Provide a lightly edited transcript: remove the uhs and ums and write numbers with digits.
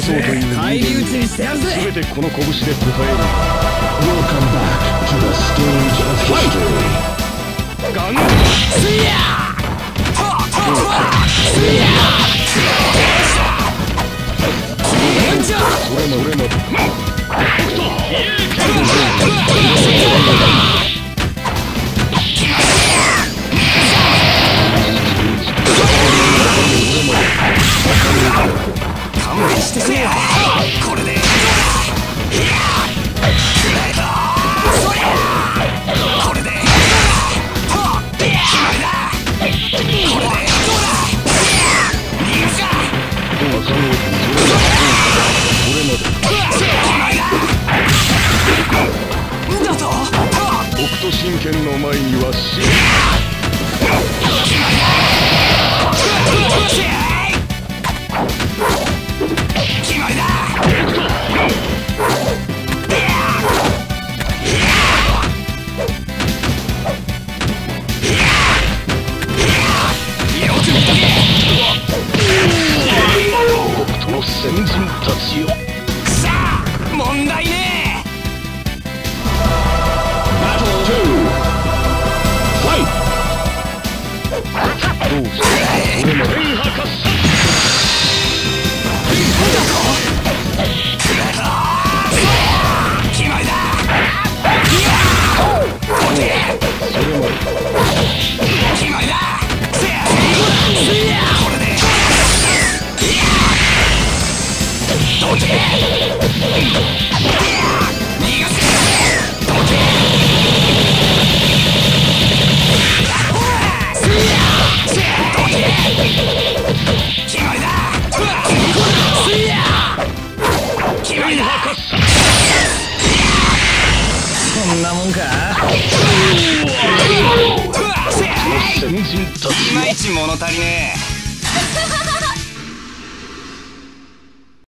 そうという人間に全てこの拳で応える。Welcome back to the stage of history. ガンスヤ勘弁してくれよ。これでこれで北斗神拳の前には死。決まりだ。よく見とけ。北斗の先人たちよ。さあ問題ねえ。どうして俺の天破喝采。決まりだ。それまで決まりだ。これでどけ。逃がせ。どけ。決まりだ。決まりだ。そんなもんか。いまいち物足りねえ。